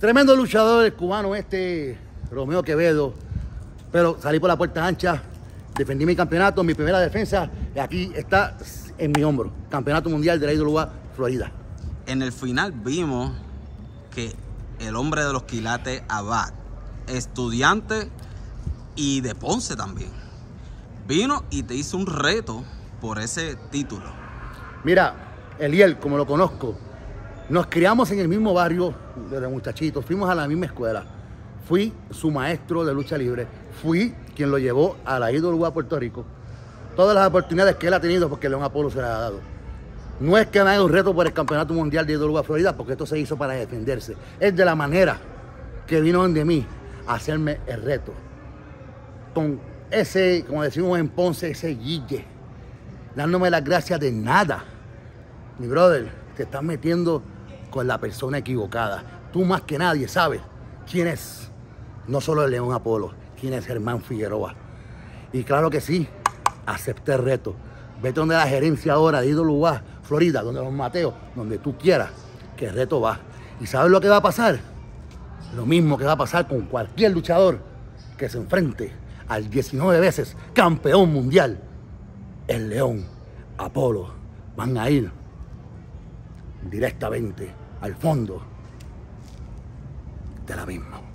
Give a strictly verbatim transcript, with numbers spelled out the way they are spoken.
Tremendo luchador el cubano este, Romeo Quevedo. Pero salí por la puerta ancha, defendí mi campeonato, mi primera defensa, y aquí está en mi hombro. Campeonato mundial de la I W A Florida. En el final vimos que el hombre de los quilates, Abad, estudiante y de Ponce también, vino y te hizo un reto por ese título. Mira, Eliel, como lo conozco, nos criamos en el mismo barrio desde muchachitos, fuimos a la misma escuela. Fui su maestro de lucha libre, fui quien lo llevó a la I W A Puerto Rico. Todas las oportunidades que él ha tenido porque León Apolo se las ha dado. No es que me haga un reto por el Campeonato Mundial de I W A Florida, porque esto se hizo para defenderse. Es de la manera que vino de mí a hacerme el reto. Con ese, como decimos en Ponce, ese guille, dándome las gracias de nada. Mi brother, te estás metiendo con la persona equivocada. Tú más que nadie sabes quién es, no solo el León Apolo, quién es Germán Figueroa. Y claro que sí, acepté el reto. Vete donde la gerencia ahora de I W A Florida, donde los Mateos, donde tú quieras, que el reto va. ¿Y sabes lo que va a pasar? Lo mismo que va a pasar con cualquier luchador que se enfrente al diecinueve veces campeón mundial, el León Apolo. Van a ir directamente al fondo del abismo.